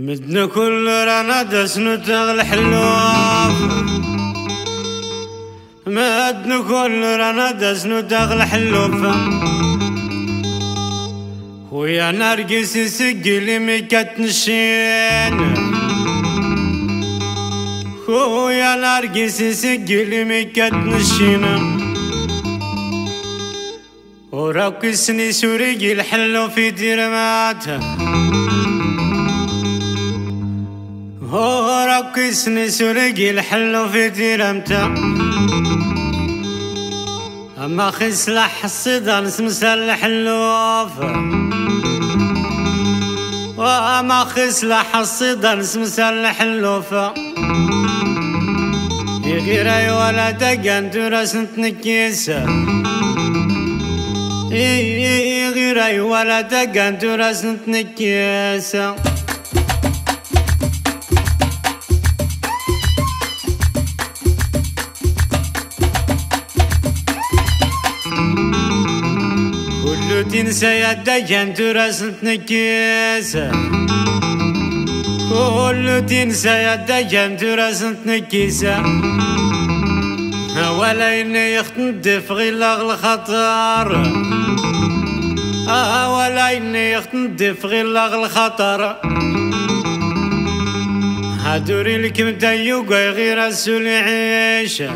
مدنا كل رانا دسنو تغل حلوف، مدنا كل رانا دسنو تغل حلوف، ويا نرقس يسقلي ميكات نشين، ويا نرقس يسقلي ميكات نشين، وراكسني سوري الحلو في ديرماته، وراكسني سوري الحلو في ديرمته، اما خي سلاح الصيدان سمسال الحلوف، واما خي سلاح الصيدان سمسال الحلوف، يغيري ولا تقن تراس نتنكيسه، غيري ولا تقن تراس نتنكيسه. كله تنسى يدقن تراس نتنكيسه، كله تنسى يدقن تراس نتنكيسه، ولا إني يختندف غير لغل خطر، ولا إني يختندف غير لغل خطر، هدوري لك مديوقة غير السول عيشة،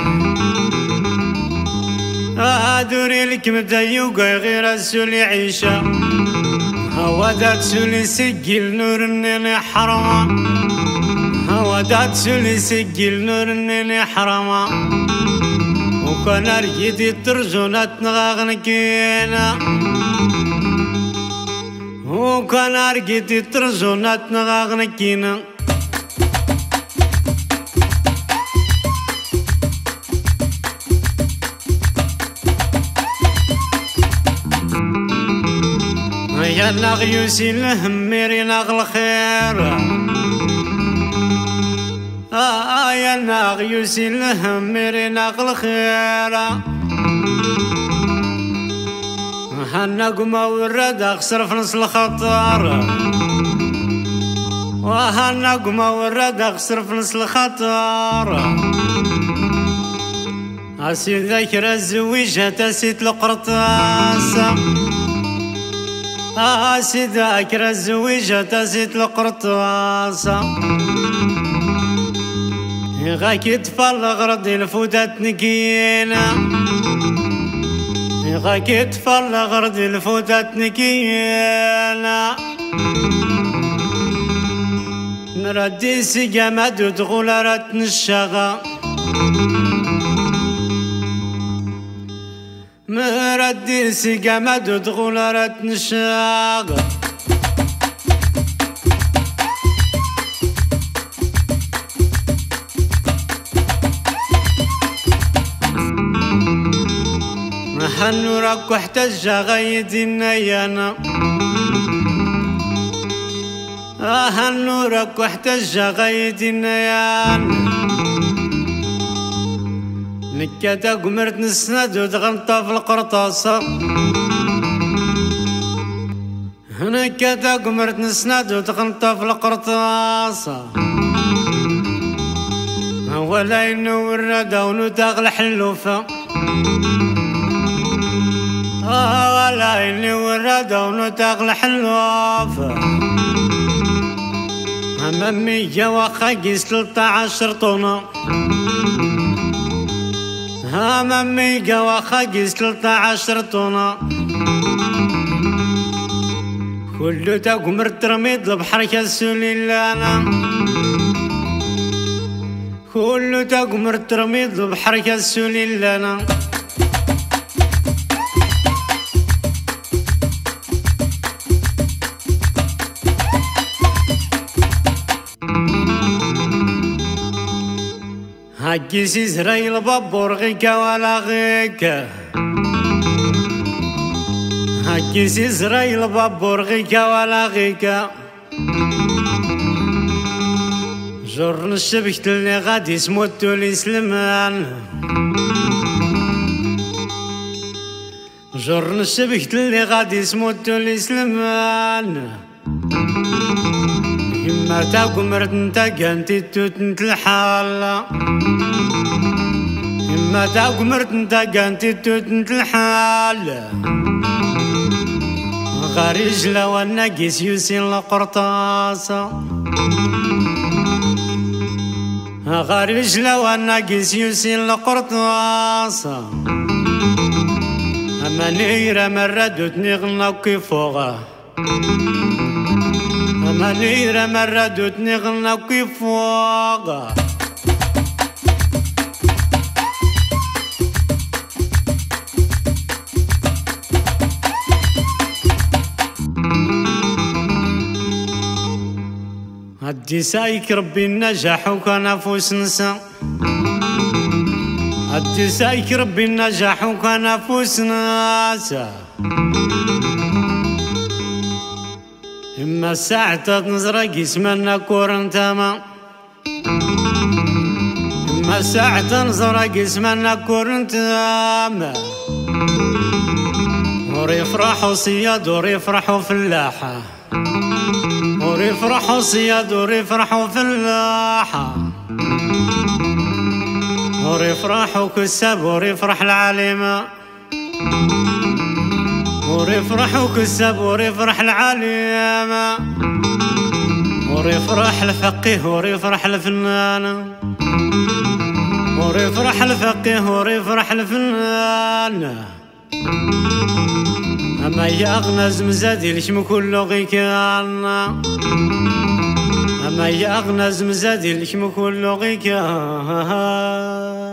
هدوري لك مديوقة غير السول عيشة، هوا ذات سولي سجل نور النيل حرمة، هوا ذات سولي سجل نور النيل حرمة، وكان رجيتي ترجونات نغاغنكينا، وكان رجيتي ترجونات نغاغنكينا. يا نغيوسي الهميري نغل خير، يا نغيوسي الهميري نغل خير، هالنقمة والرد اخسر في نص الخطر، وهالنقمة والرد اخسر في نص الخطر، اسي ذاكرة الزويجة تسيت القرطاس، اسي ذاكرة الزويجة تسيت القرطاس، غاك يطفى الغرض الفوتات نكينا، غاك يطفى الغرض الفوتات نكينا، نردي سقامات ودخول راتن الشغا، مردي سقامات ودخول راتن الشغا. هنورك واحتج غيدي النيانا، هنورك واحتج غيدي النيانا، نكاتا قمرت نسند ودغلطة في القرطاسة، نكاتا قمرت نسند ودغلطة في القرطاسة، ولا ينور الردى ونتاغل حلوفة، ولا يني ورد ونتاغل حلوفة، أمامي جوا خاقيس 13 طنة، أمامي جوا خاقيس 13 طنة، كله تقمر ترميد لبحركة السليلانة، كله تقمر ترميد لبحركة السليلانة. هاكيس إسرائيل بابور غيكا ولا غيكا، هاكيس إسرائيل بابور غيكا ولا غيكا، جرن الشبكت اللي غادي يسموتو لي سلمان، جرن الشبكت اللي غادي يسموتو لي سلمان، إما تاقمرت انت قانتي توتنت الحال إما تاقمرت انت قانتي توتنت الحال غارج لو الناقص يوسين القرطاسة غارج لو الناقص يوسين القرطاسة أما نيرة مردوتني غنى كيفوغا أما نيرة مردوتني غنى كيفوغا هدي سايك ربي النجاح وكان فوس نسا هدي سايك ربي النجاح وكان فوس ناسا إما ساعة نزرق اسمنا كورنتاما إما ساعة نزرق اسمنا كورنتاما وريفرحوا صياد وريفرحوا فلاحة وريفرحوا صياد وريفرحوا فلاحة وريفرحوا كساب وريفرح العليمة وريفرحوا كساب وريفرح العليمة وريفرح الفقيه وريفرح الفنان وريفرح الفقيه وريفرح الفنان أما يغنى زمزادي لشم كله غيكان أما يغنى زمزادي لشم كله غيكان